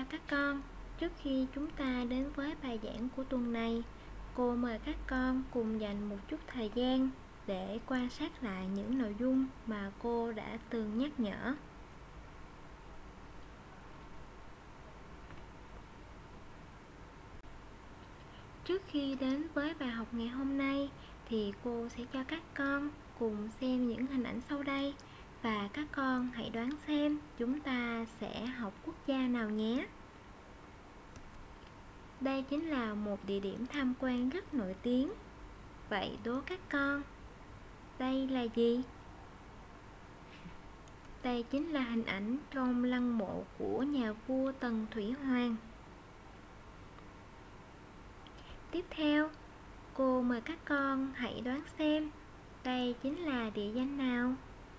các con, trước khi chúng ta đến với bài giảng của tuần này, cô mời các con cùng dành một chút thời gian để quan sát lại những nội dung mà cô đã từng nhắc nhở. Trước khi đến với bài học ngày hôm nay thì cô sẽ cho các con cùng xem những hình ảnh sau đây và các con hãy đoán xem chúng ta sẽ học quốc gia nào nhé. Đây chính là một địa điểm tham quan rất nổi tiếng. Vậy đố các con, đây là gì? Đây chính là hình ảnh trong lăng mộ của nhà vua Tần Thủy Hoàng. Tiếp theo, cô mời các con hãy đoán xem đây chính là địa danh nào?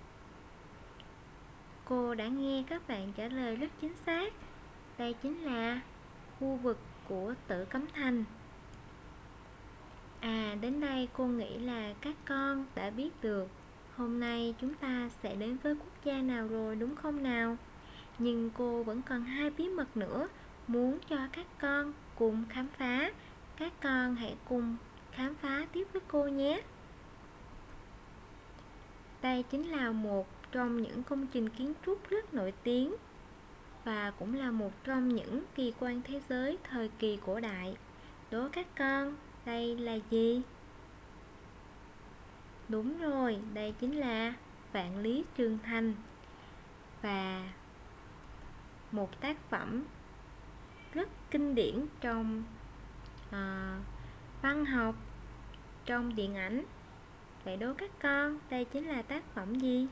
Cô đã nghe các bạn trả lời rất chính xác. Đây chính là khu vực của Tử Cấm Thành. Đến đây cô nghĩ là các con đã biết được hôm nay chúng ta sẽ đến với quốc gia nào rồi đúng không nào? Nhưng cô vẫn còn 2 bí mật nữa muốn cho các con cùng khám phá. Các con hãy cùng khám phá tiếp với cô nhé. Đây chính là một trong những công trình kiến trúc rất nổi tiếng và cũng là một trong những kỳ quan thế giới thời kỳ cổ đại. Đố các con, đây là gì? Đúng rồi, đây chính là Vạn Lý Trường Thành, và một tác phẩm rất kinh điển trong văn học, trong điện ảnh. Vậy đố các con, đây chính là tác phẩm gì?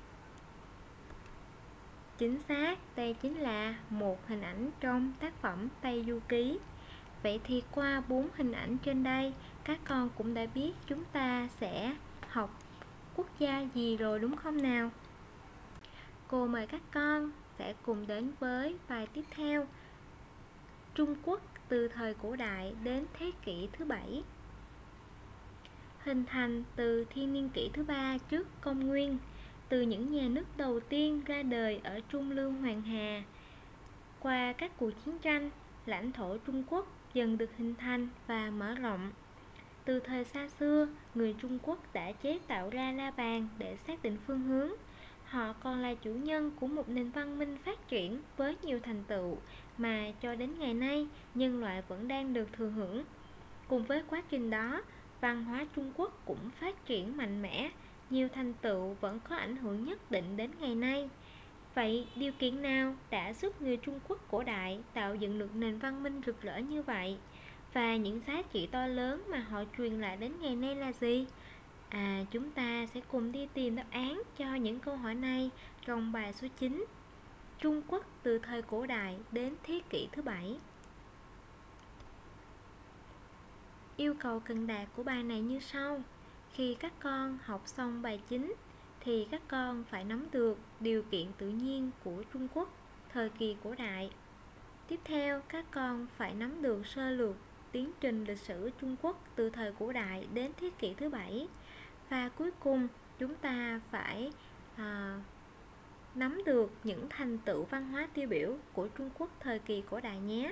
Chính xác, đây chính là một hình ảnh trong tác phẩm Tây Du Ký. Vậy thì qua 4 hình ảnh trên đây, các con cũng đã biết chúng ta sẽ học quốc gia gì rồi đúng không nào? Cô mời các con sẽ cùng đến với bài tiếp theo. Trung Quốc từ thời cổ đại đến thế kỷ thứ 7. Hình thành từ thiên niên kỷ thứ 3 trước công nguyên, từ những nhà nước đầu tiên ra đời ở Trung Lưu Hoàng Hà. Qua các cuộc chiến tranh, lãnh thổ Trung Quốc dần được hình thành và mở rộng. Từ thời xa xưa, người Trung Quốc đã chế tạo ra la bàn để xác định phương hướng. Họ còn là chủ nhân của một nền văn minh phát triển với nhiều thành tựu mà cho đến ngày nay nhân loại vẫn đang được thừa hưởng. Cùng với quá trình đó, văn hóa Trung Quốc cũng phát triển mạnh mẽ, nhiều thành tựu vẫn có ảnh hưởng nhất định đến ngày nay. Vậy điều kiện nào đã giúp người Trung Quốc cổ đại tạo dựng được nền văn minh rực rỡ như vậy? Và những giá trị to lớn mà họ truyền lại đến ngày nay là gì? Chúng ta sẽ cùng đi tìm đáp án cho những câu hỏi này trong bài số 9. Trung Quốc từ thời cổ đại đến thế kỷ thứ 7. Yêu cầu cần đạt của bài này như sau. Khi các con học xong bài 9 thì các con phải nắm được điều kiện tự nhiên của Trung Quốc thời kỳ cổ đại. Tiếp theo, các con phải nắm được sơ lược tiến trình lịch sử Trung Quốc từ thời cổ đại đến thế kỷ thứ 7. Và cuối cùng, chúng ta phải nắm được những thành tựu văn hóa tiêu biểu của Trung Quốc thời kỳ cổ đại nhé.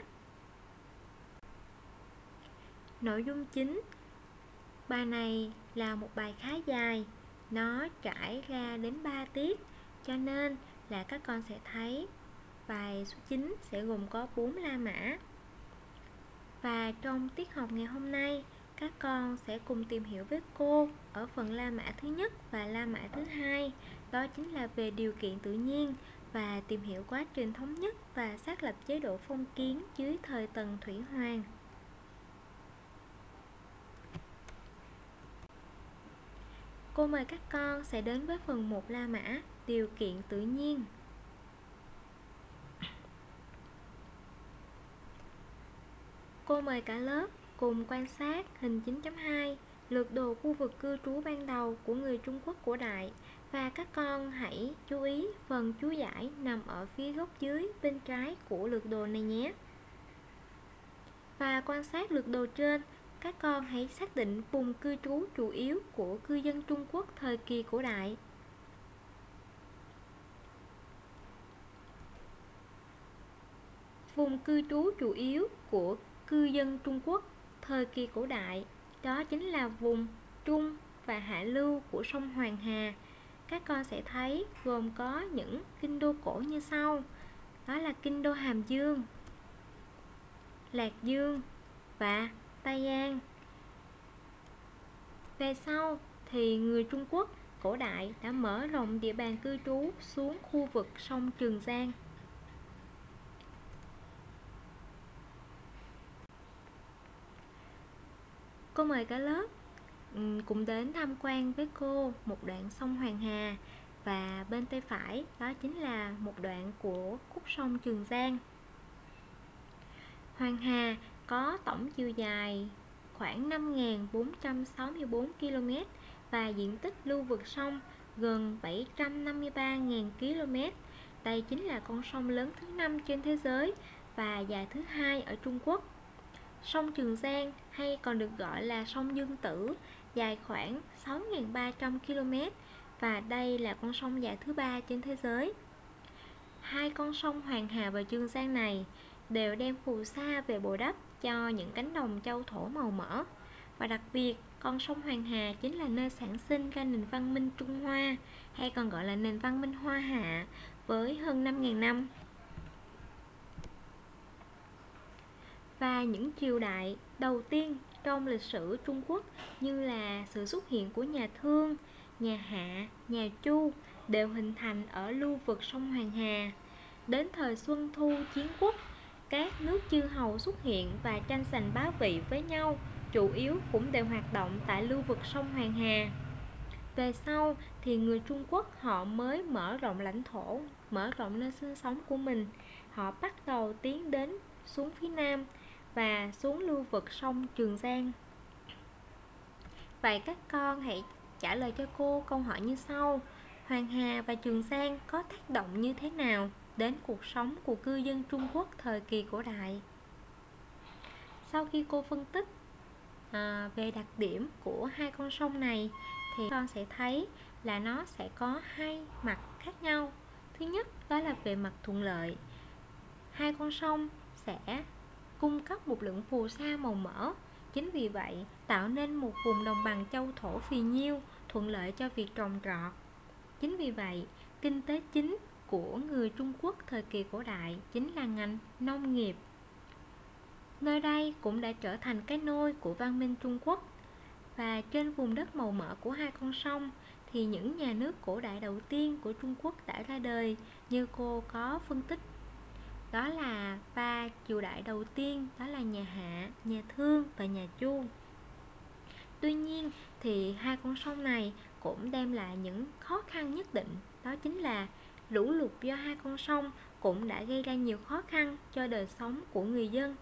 Nội dung chính. Bài này là một bài khá dài, nó trải ra đến 3 tiết, cho nên là các con sẽ thấy bài số 9 sẽ gồm có 4 La Mã. Và trong tiết học ngày hôm nay, các con sẽ cùng tìm hiểu với cô ở phần La Mã thứ nhất và La Mã thứ hai, đó chính là về điều kiện tự nhiên và tìm hiểu quá trình thống nhất và xác lập chế độ phong kiến dưới thời Tần Thủy Hoàng. Cô mời các con sẽ đến với phần 1 La Mã, điều kiện tự nhiên. Cô mời cả lớp cùng quan sát hình 9.2, lược đồ khu vực cư trú ban đầu của người Trung Quốc cổ đại. Và các con hãy chú ý phần chú giải nằm ở phía góc dưới bên trái của lược đồ này nhé. Và quan sát lược đồ trên, các con hãy xác định vùng cư trú chủ yếu của cư dân Trung Quốc thời kỳ cổ đại. Vùng cư trú chủ yếu của cư dân Trung Quốc thời kỳ cổ đại đó chính là vùng trung và hạ lưu của sông Hoàng Hà. Các con sẽ thấy gồm có những kinh đô cổ như sau. Đó là kinh đô Hàm Dương, Lạc Dương và Tây An. Về sau thì người Trung Quốc cổ đại đã mở rộng địa bàn cư trú xuống khu vực sông Trường Giang. Cô mời cả lớp cùng đến tham quan với cô một đoạn sông Hoàng Hà, và bên tay phải đó chính là một đoạn của khúc sông Trường Giang. Hoàng Hà có tổng chiều dài khoảng 5.464 km và diện tích lưu vực sông gần 753.000 km. Đây chính là con sông lớn thứ 5 trên thế giới và dài thứ 2 ở Trung Quốc. Sông Trường Giang hay còn được gọi là sông Dương Tử dài khoảng 6.300 km và đây là con sông dài thứ 3 trên thế giới. Hai con sông Hoàng Hà và Trường Giang này đều đem phù sa về bồi đắp cho những cánh đồng châu thổ màu mỡ. Và đặc biệt, con sông Hoàng Hà chính là nơi sản sinh ra nền văn minh Trung Hoa, hay còn gọi là nền văn minh Hoa Hạ, với hơn 5.000 năm. Và những triều đại đầu tiên trong lịch sử Trung Quốc như là sự xuất hiện của nhà Thương, nhà Hạ, nhà Chu đều hình thành ở lưu vực sông Hoàng Hà. Đến thời Xuân Thu Chiến Quốc, các nước chư hầu xuất hiện và tranh giành bá vị với nhau, chủ yếu cũng đều hoạt động tại lưu vực sông Hoàng Hà. Về sau thì người Trung Quốc họ mới mở rộng lãnh thổ, mở rộng nơi sinh sống của mình. Họ bắt đầu tiến đến xuống phía Nam và xuống lưu vực sông Trường Giang. Vậy các con hãy trả lời cho cô câu hỏi như sau. Hoàng Hà và Trường Giang có tác động như thế nào đến cuộc sống của cư dân Trung Quốc thời kỳ cổ đại? Sau khi cô phân tích về đặc điểm của hai con sông này thì con sẽ thấy là nó sẽ có hai mặt khác nhau. Thứ nhất đó là về mặt thuận lợi. Hai con sông sẽ cung cấp một lượng phù sa màu mỡ, chính vì vậy tạo nên một vùng đồng bằng châu thổ phì nhiêu, thuận lợi cho việc trồng trọt. Chính vì vậy, kinh tế chính của người Trung Quốc thời kỳ cổ đại chính là ngành nông nghiệp. Nơi đây cũng đã trở thành cái nôi của văn minh Trung Quốc. Và trên vùng đất màu mỡ của hai con sông thì những nhà nước cổ đại đầu tiên của Trung Quốc đã ra đời, như cô có phân tích. Đó là ba triều đại đầu tiên, đó là nhà Hạ, nhà Thương và nhà Chu. Tuy nhiên thì hai con sông này cũng đem lại những khó khăn nhất định. Đó chính là lũ lụt do hai con sông cũng đã gây ra nhiều khó khăn cho đời sống của người dân.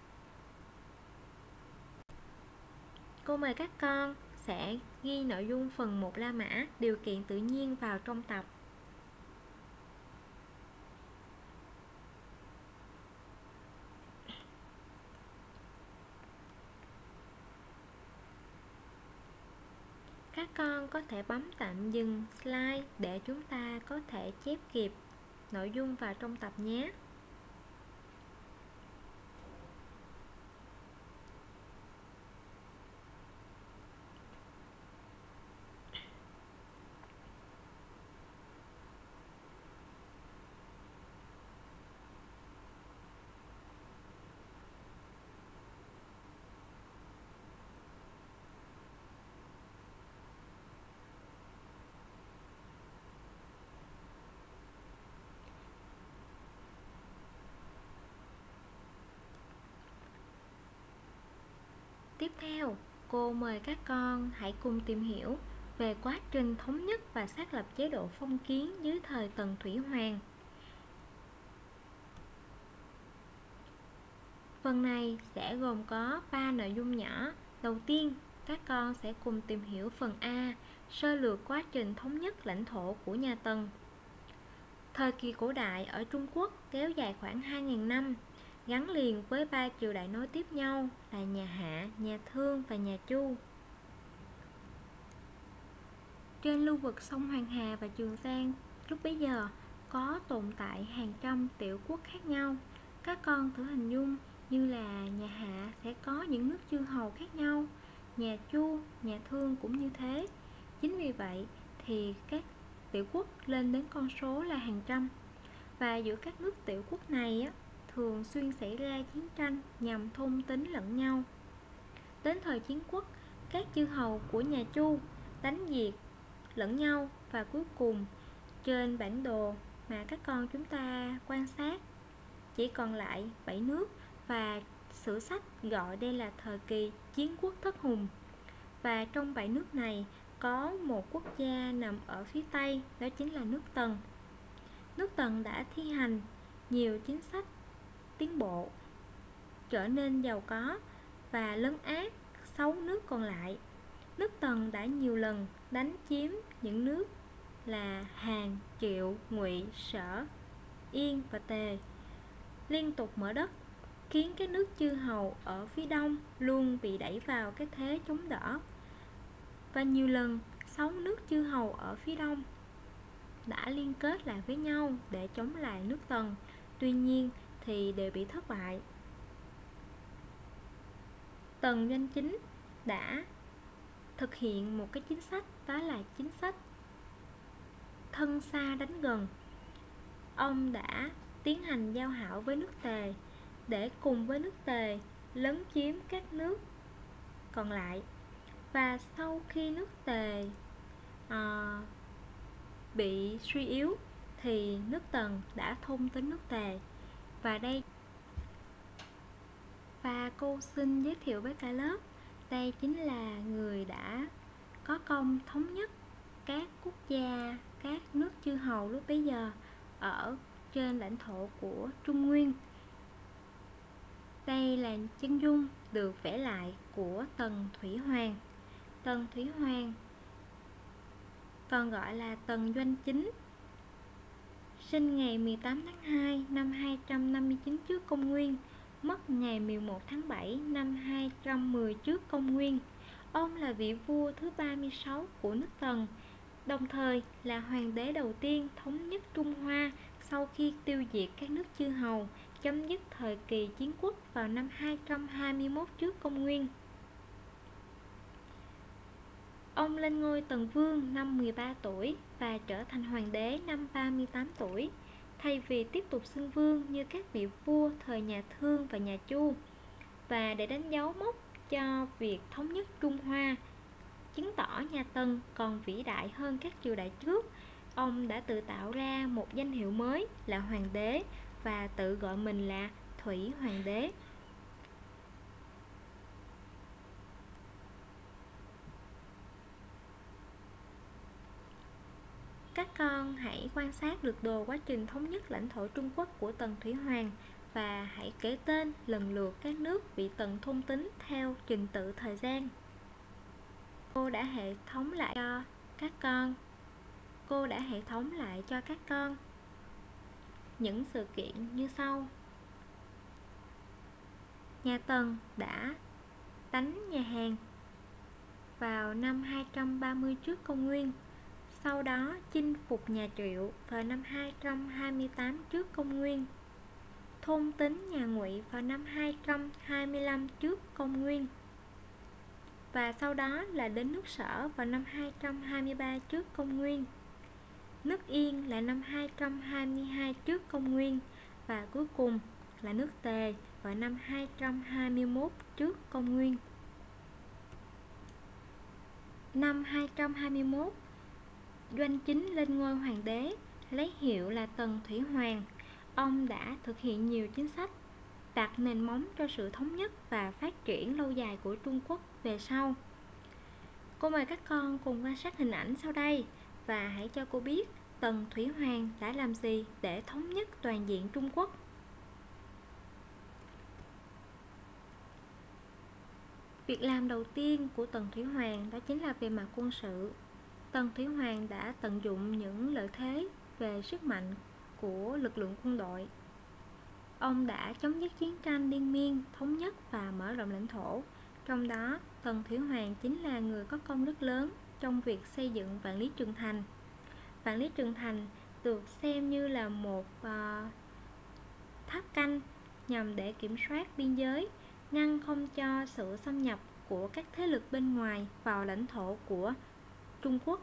Cô mời các con sẽ ghi nội dung phần 1 La Mã điều kiện tự nhiên vào trong tập. Các con có thể bấm tạm dừng slide để chúng ta có thể chép kịp nội dung vào trong tập nhé. Tiếp theo, cô mời các con hãy cùng tìm hiểu về quá trình thống nhất và xác lập chế độ phong kiến dưới thời Tần Thủy Hoàng. Phần này sẽ gồm có 3 nội dung nhỏ. Đầu tiên, các con sẽ cùng tìm hiểu phần A, sơ lược quá trình thống nhất lãnh thổ của nhà Tần. Thời kỳ cổ đại ở Trung Quốc kéo dài khoảng 2.000 năm, gắn liền với 3 triều đại nối tiếp nhau là nhà Hạ, nhà Thương và nhà Chu. Trên lưu vực sông Hoàng Hà và Trường Giang lúc bấy giờ có tồn tại hàng trăm tiểu quốc khác nhau. Các con thử hình dung như là nhà Hạ sẽ có những nước chư hầu khác nhau, nhà Chu, nhà Thương cũng như thế. Chính vì vậy thì các tiểu quốc lên đến con số là hàng trăm. Và giữa các nước tiểu quốc này thường xuyên xảy ra chiến tranh nhằm thôn tính lẫn nhau. Đến thời chiến quốc, các chư hầu của nhà Chu đánh diệt lẫn nhau, và cuối cùng trên bản đồ mà các con chúng ta quan sát chỉ còn lại 7 nước, và sử sách gọi đây là thời kỳ chiến quốc thất hùng. Và trong 7 nước này có một quốc gia nằm ở phía Tây, đó chính là nước Tần. Nước Tần đã thi hành nhiều chính sách tiến bộ, trở nên giàu có và lấn át 6 nước còn lại. Nước Tần đã nhiều lần đánh chiếm những nước là Hàn, Triệu, Ngụy, Sở, Yên và Tề, liên tục mở đất, khiến các nước chư hầu ở phía đông luôn bị đẩy vào cái thế chống đỡ. Và nhiều lần 6 nước chư hầu ở phía đông đã liên kết lại với nhau để chống lại nước Tần, tuy nhiên thì đều bị thất bại. Tần Doanh Chính đã thực hiện một cái chính sách, đó là chính sách thân xa đánh gần. Ông đã tiến hành giao hảo với nước Tề để cùng với nước Tề lấn chiếm các nước còn lại. Và sau khi nước Tề bị suy yếu thì nước Tần đã thôn tính nước Tề. Và cô xin giới thiệu với cả lớp, đây chính là người đã có công thống nhất các quốc gia, các nước chư hầu lúc bấy giờ ở trên lãnh thổ của Trung Nguyên. Đây là chân dung được vẽ lại của Tần Thủy Hoàng. Tần Thủy Hoàng còn gọi là Tần Doanh Chính, sinh ngày 18 tháng 2 năm 259 trước công nguyên, mất ngày 11 tháng 7 năm 210 trước công nguyên. Ông là vị vua thứ 36 của nước Tần, đồng thời là hoàng đế đầu tiên thống nhất Trung Hoa sau khi tiêu diệt các nước chư hầu, chấm dứt thời kỳ chiến quốc vào năm 221 trước công nguyên. Ông lên ngôi Tần Vương năm 13 tuổi và trở thành hoàng đế năm 38 tuổi, thay vì tiếp tục xưng vương như các vị vua thời nhà Thương và nhà Chu. Và để đánh dấu mốc cho việc thống nhất Trung Hoa, chứng tỏ nhà Tần còn vĩ đại hơn các triều đại trước, ông đã tự tạo ra một danh hiệu mới là hoàng đế và tự gọi mình là Thủy Hoàng đế. Các con hãy quan sát được đồ quá trình thống nhất lãnh thổ Trung Quốc của Tần Thủy Hoàng và hãy kể tên lần lượt các nước bị Tần thôn tính theo trình tự thời gian. Cô đã hệ thống lại cho các con những sự kiện như sau. Nhà Tần đã đánh nhà Hàn vào năm 230 trước công nguyên, sau đó chinh phục nhà Triệu vào năm 228 trước công nguyên, thôn tính nhà Ngụy vào năm 225 trước công nguyên, và sau đó là đến nước Sở vào năm 223 trước công nguyên, nước Yên là năm 222 trước công nguyên, và cuối cùng là nước Tề vào năm 221 trước công nguyên. Năm 221, Doanh Chính lên ngôi hoàng đế, lấy hiệu là Tần Thủy Hoàng. Ông đã thực hiện nhiều chính sách, đặt nền móng cho sự thống nhất và phát triển lâu dài của Trung Quốc về sau. Cô mời các con cùng quan sát hình ảnh sau đây và hãy cho cô biết Tần Thủy Hoàng đã làm gì để thống nhất toàn diện Trung Quốc. Việc làm đầu tiên của Tần Thủy Hoàng đó chính là về mặt quân sự. Tần Thủy Hoàng đã tận dụng những lợi thế về sức mạnh của lực lượng quân đội. Ông đã chấm dứt chiến tranh liên miên, thống nhất và mở rộng lãnh thổ. Trong đó, Tần Thủy Hoàng chính là người có công rất lớn trong việc xây dựng Vạn Lý Trường Thành. Vạn Lý Trường Thành được xem như là một tháp canh nhằm để kiểm soát biên giới, ngăn không cho sự xâm nhập của các thế lực bên ngoài vào lãnh thổ của Trung Quốc.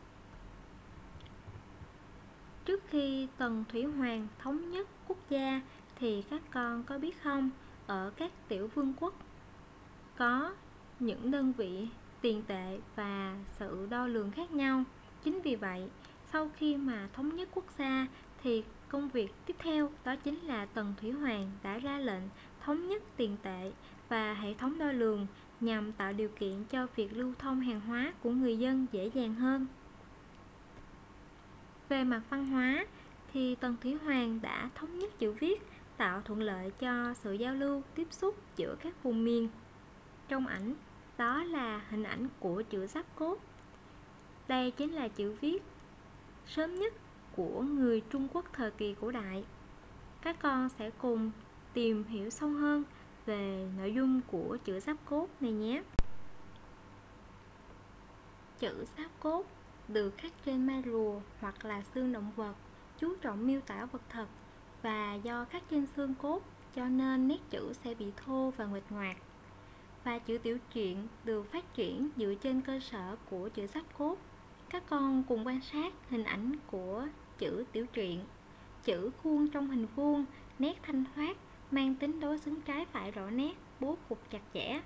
Trước khi Tần Thủy Hoàng thống nhất quốc gia thì các con có biết không, ở các tiểu vương quốc có những đơn vị tiền tệ và sự đo lường khác nhau. Chính vì vậy, sau khi mà thống nhất quốc gia thì công việc tiếp theo đó chính là Tần Thủy Hoàng đã ra lệnh thống nhất tiền tệ và hệ thống đo lường nhằm tạo điều kiện cho việc lưu thông hàng hóa của người dân dễ dàng hơn. Về mặt văn hóa thì Tần Thủy Hoàng đã thống nhất chữ viết, tạo thuận lợi cho sự giao lưu, tiếp xúc giữa các vùng miền. Trong ảnh, đó là hình ảnh của chữ giáp cốt. Đây chính là chữ viết sớm nhất của người Trung Quốc thời kỳ cổ đại. Các con sẽ cùng tìm hiểu sâu hơn về nội dung của chữ giáp cốt này nhé. Chữ giáp cốt được khắc trên mai rùa hoặc là xương động vật, chú trọng miêu tả vật thật, và do khắc trên xương cốt cho nên nét chữ sẽ bị thô và nguệch ngoạc. Và chữ tiểu truyện được phát triển dựa trên cơ sở của chữ giáp cốt. Các con cùng quan sát hình ảnh của chữ tiểu truyện. Chữ khuôn trong hình vuông, nét thanh thoát, mang tính đối xứng trái phải rõ nét, bố cục chặt chẽ.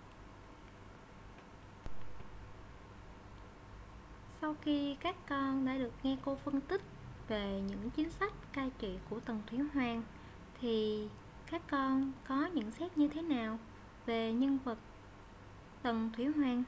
Sau khi các con đã được nghe cô phân tích về những chính sách cai trị của Tần Thủy Hoàng thì các con có nhận xét như thế nào về nhân vật Tần Thủy Hoàng?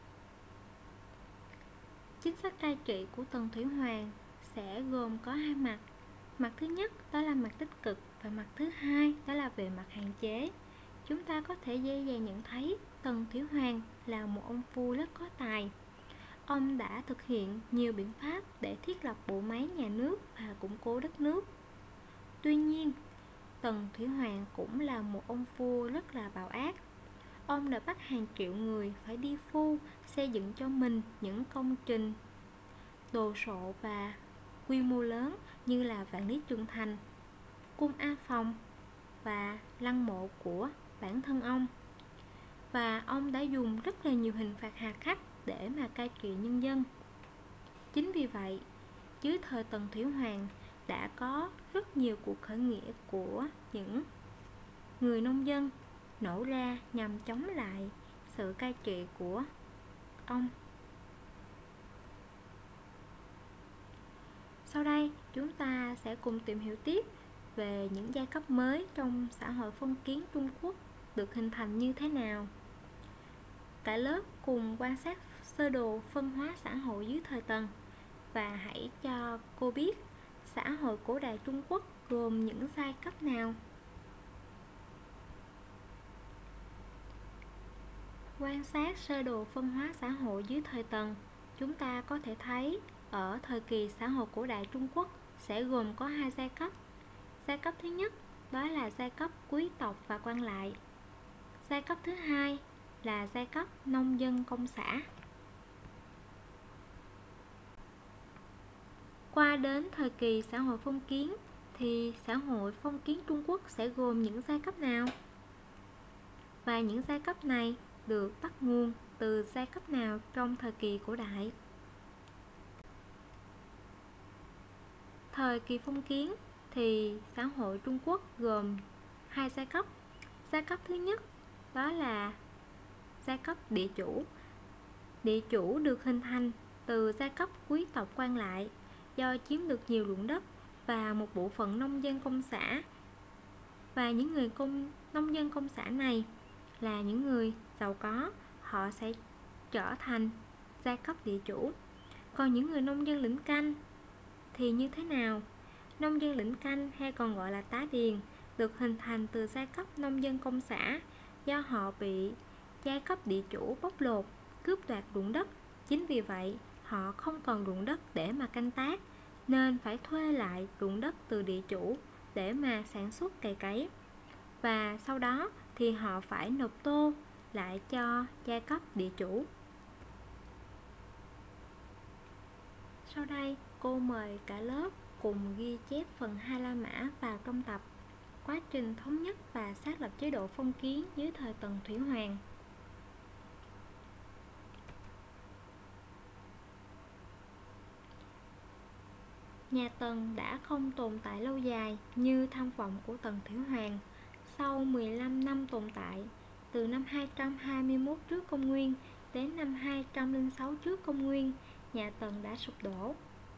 Chính sách cai trị của Tần Thủy Hoàng sẽ gồm có hai mặt. Mặt thứ nhất đó là mặt tích cực và mặt thứ hai đó là về mặt hạn chế. Chúng ta có thể dễ dàng nhận thấy Tần Thủy Hoàng là một ông vua rất có tài. Ông đã thực hiện nhiều biện pháp để thiết lập bộ máy nhà nước và củng cố đất nước. Tuy nhiên, Tần Thủy Hoàng cũng là một ông vua rất là bạo ác. Ông đã bắt hàng triệu người phải đi phu xây dựng cho mình những công trình đồ sộ và quy mô lớn như là Vạn Lý Trường Thành, Cung A Phòng và lăng mộ của bản thân ông. Và ông đã dùng rất là nhiều hình phạt hà khắc để mà cai trị nhân dân. Chính vì vậy, dưới thời Tần Thủy Hoàng đã có rất nhiều cuộc khởi nghĩa của những người nông dân nổ ra nhằm chống lại sự cai trị của ông. Sau đây, chúng ta sẽ cùng tìm hiểu tiếp về những giai cấp mới trong xã hội phong kiến Trung Quốc được hình thành như thế nào. Cả lớp cùng quan sát sơ đồ phân hóa xã hội dưới thời Tần và hãy cho cô biết xã hội cổ đại Trung Quốc gồm những giai cấp nào. Quan sát sơ đồ phân hóa xã hội dưới thời Tần, chúng ta có thể thấy ở thời kỳ xã hội cổ đại Trung Quốc sẽ gồm có hai giai cấp. Giai cấp thứ nhất đó là giai cấp quý tộc và quan lại. Giai cấp thứ hai là giai cấp nông dân công xã. Qua đến thời kỳ xã hội phong kiến thì xã hội phong kiến Trung Quốc sẽ gồm những giai cấp nào? Và những giai cấp này được bắt nguồn từ giai cấp nào trong thời kỳ cổ đại? Thời kỳ phong kiến thì xã hội Trung Quốc gồm hai giai cấp. Giai cấp thứ nhất đó là giai cấp địa chủ. Địa chủ được hình thành từ giai cấp quý tộc quan lại do chiếm được nhiều ruộng đất và một bộ phận nông dân công xã. Và những người nông dân công xã này là những người giàu có, họ sẽ trở thành giai cấp địa chủ. Còn những người nông dân lĩnh canh thì như thế nào? Nông dân lĩnh canh hay còn gọi là tá điền được hình thành từ giai cấp nông dân công xã do họ bị giai cấp địa chủ bóc lột, cướp đoạt ruộng đất. Chính vì vậy, họ không còn ruộng đất để mà canh tác nên phải thuê lại ruộng đất từ địa chủ để mà sản xuất cày cấy. Và sau đó thì họ phải nộp tô lại cho giai cấp địa chủ. Sau đây, cô mời cả lớp cùng ghi chép phần hai La Mã vào trong tập. quá trình thống nhất và xác lập chế độ phong kiến dưới thời Tần Thủy Hoàng. Nhà Tần đã không tồn tại lâu dài như tham vọng của Tần Thủy Hoàng. Sau 15 năm tồn tại, từ năm 221 trước công nguyên đến năm 206 trước công nguyên, nhà Tần đã sụp đổ.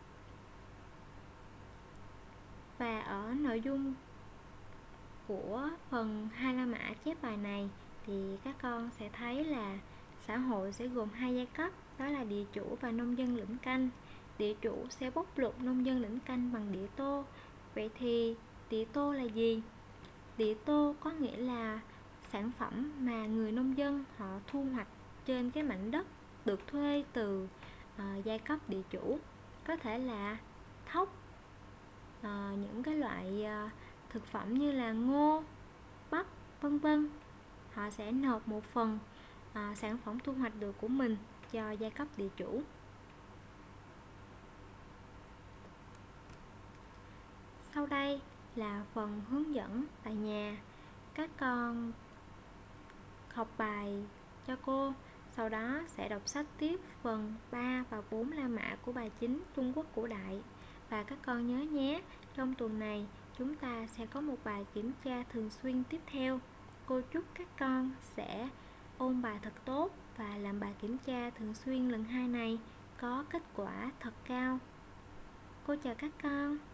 Và ở nội dung của phần Hai La Mã chép bài này thì các con sẽ thấy là xã hội sẽ gồm hai giai cấp, đó là địa chủ và nông dân lĩnh canh. Địa chủ sẽ bóc lột nông dân lĩnh canh bằng địa tô. Vậy thì địa tô là gì? Địa tô có nghĩa là sản phẩm mà người nông dân họ thu hoạch trên cái mảnh đất được thuê từ giai cấp địa chủ. Có thể là thóc, những cái loại thực phẩm như là ngô, bắp, vân vân. Họ sẽ nộp một phần sản phẩm thu hoạch được của mình cho giai cấp địa chủ. Sau đây là phần hướng dẫn tại nhà. Các con học bài cho cô, sau đó sẽ đọc sách tiếp phần 3 và 4 La Mã của bài 9 Trung Quốc cổ đại. Và các con nhớ nhé, trong tuần này chúng ta sẽ có một bài kiểm tra thường xuyên tiếp theo. Cô chúc các con sẽ ôn bài thật tốt và làm bài kiểm tra thường xuyên lần 2 này có kết quả thật cao. Cô chào các con.